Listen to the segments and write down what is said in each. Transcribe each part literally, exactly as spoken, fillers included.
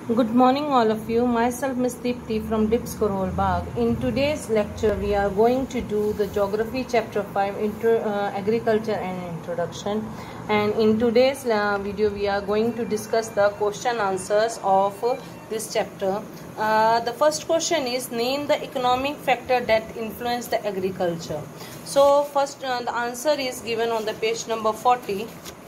Good morning all of you. Myself Miss Deepti from Dips Korol Bagh. In today's lecture we are going to do the Geography chapter five, Inter, uh, Agriculture and Introduction, and in today's uh, video we are going to discuss the question answers of uh, this chapter. Uh, the first question is, name the economic factor that influence the agriculture. So first uh, the answer is given on the page number forty.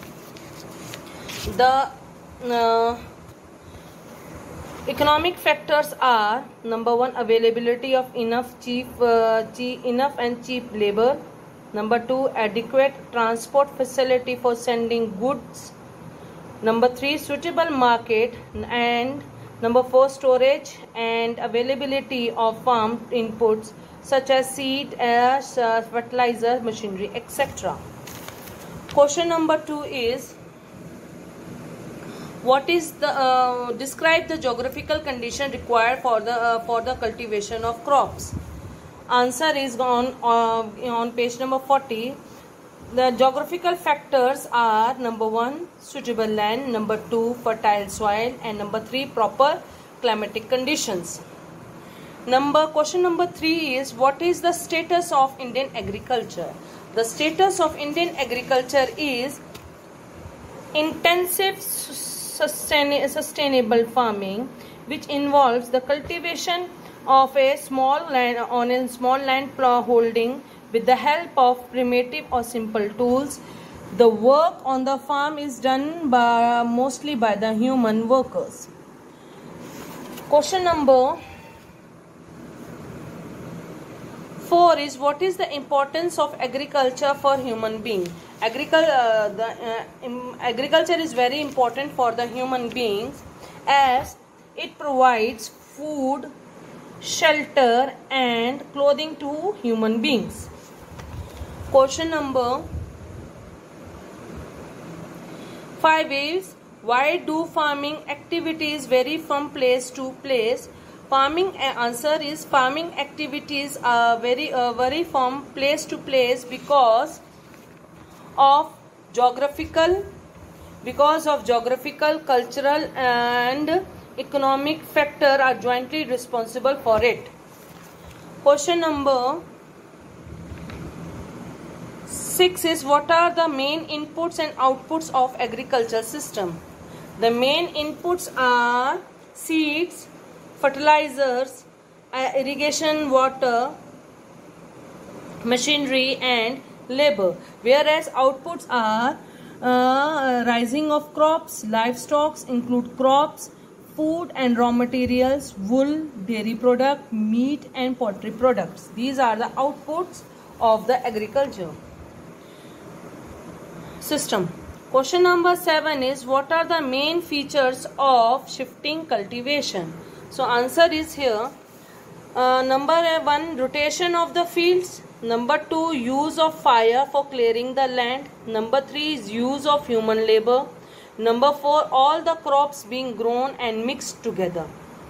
The uh, economic factors are: number one, availability of enough cheap, uh, cheap enough and cheap labor. Number two, adequate transport facility for sending goods. Number three, suitable market. And number four, storage and availability of farm inputs such as seed, uh, fertilizer, machinery, et cetera. Question number two is, what is the uh, describe the geographical condition required for the uh, for the cultivation of crops. Answer is on uh, on page number forty. The geographical factors are: number one, suitable land; number two, fertile soil; and number three, proper climatic conditions. Number question number three is, what is the status of Indian agriculture? The status of Indian agriculture is intensive Sustain, sustainable farming, which involves the cultivation of a small land on a small land holding with the help of primitive or simple tools. The work on the farm is done by, mostly by the human workers. Question number four is, what is the importance of agriculture for human being? Agriculture, uh, the, uh, um, agriculture is very important for the human beings as it provides food, shelter and clothing to human beings. Question number five is, why do farming activities vary from place to place? Farming answer is, farming activities are very uh, vary from place to place because of geographical because of geographical, cultural and economic factor are jointly responsible for it. Question number six is, what are the main inputs and outputs of agriculture system? The main inputs are seeds, fertilizers, uh, irrigation water, machinery and labor, whereas outputs are uh, rising of crops, livestock include crops, food and raw materials, wool, dairy product, meat and poultry products. These are the outputs of the agriculture system. Question number seven is, what are the main features of shifting cultivation? So answer is here. Uh, number one, rotation of the fields. Number two, use of fire for clearing the land. Number three is use of human labor. Number four, all the crops being grown and mixed together.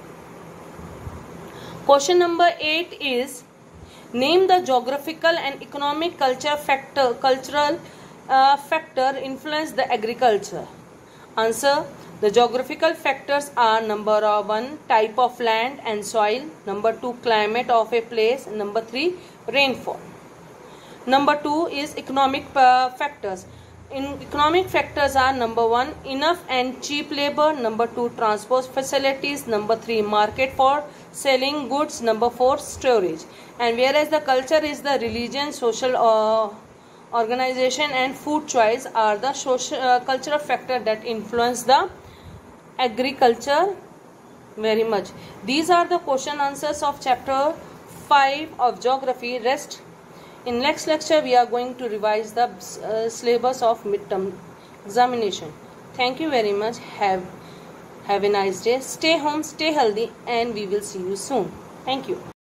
Question number eight is, name the geographical and economic culture factor, cultural uh, factor influence the agriculture. Answer, the geographical factors are: number one, type of land and soil; number two, climate of a place; number three, rainfall. Number two is economic uh, factors. In economic factors are: number one, enough and cheap labor; number two, transport facilities; number three, market for selling goods; number four, storage. And whereas the culture is the religion, social uh, organization and food choice are the social uh, cultural factor that influence the agriculture very much. These are the question answers of chapter five of geography. Rest in next lecture we are going to revise the uh, syllabus of midterm examination. Thank you very much. Have have a nice day. Stay home, stay healthy, and we will see you soon. Thank you.